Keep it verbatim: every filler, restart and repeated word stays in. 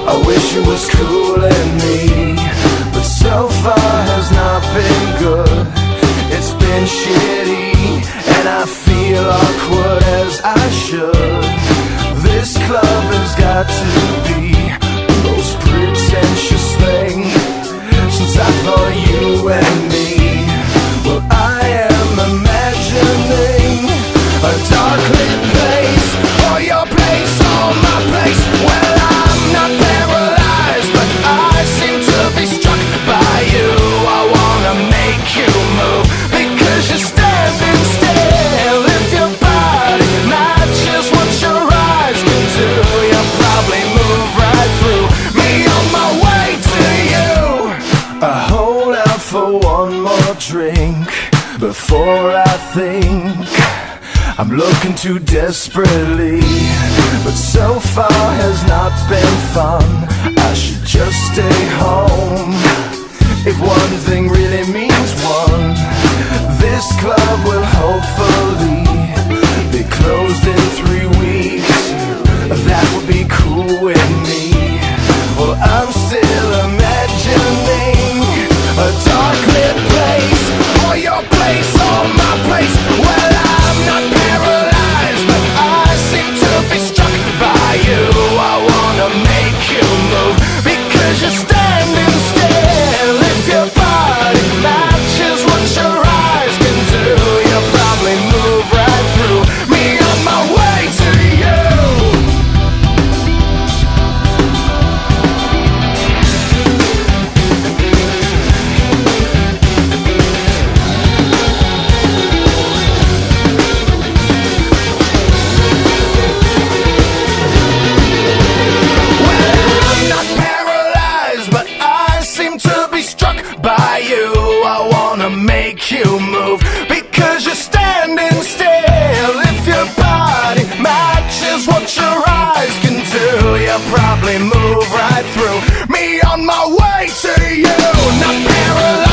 I wish it was cooling me, but so far has not been good. It's been shitty, and I feel awkward as I should. This club has got to be the most pretentious thing since I thought you and me. Well, I am imagining a dark lit place, or your place, or my place. Well, I'm not paralyzed, but I seem to be struck by you. I wanna make you move, because you're standing still. If your body matches what your eyes can do, you'll probably move right through me on my way to you. I hold out for one more drink before I think I'm looking too desperately, but so far has not been fun. I should just stay home. If one thing really means one, this club will hopefully be closed in three weeks. That would be cool with me. Well, I'm still imagining a dark lit place, or your place, or my place. Well, I'm not paralyzed, but I seem to be struck by you. I wanna make you move, because you're standing still. If your body matches what your eyes can do, you'll probably move right through me on my way to you. By you, I wanna make you move, because you're standing still. If your body matches what your eyes can do, you'll probably move right through me on my way to you. Not paralyzed.